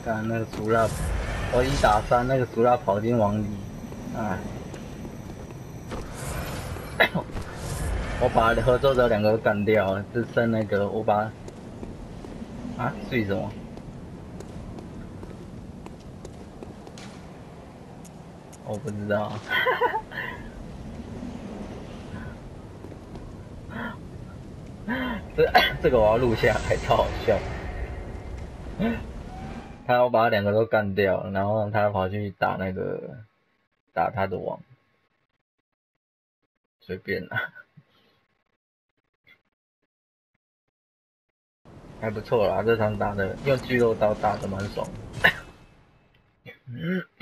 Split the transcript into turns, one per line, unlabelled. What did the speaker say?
看那个苏拉，我1打3，那个苏拉跑进网里，哎，我把合作者2个都干掉了，只剩那个我把睡什么？我不知道。这个我要录下来，超好笑。我把2个都干掉，然后他跑去打他的网，随便啦，还不错啦，这场打的用巨肉刀打的蛮爽的。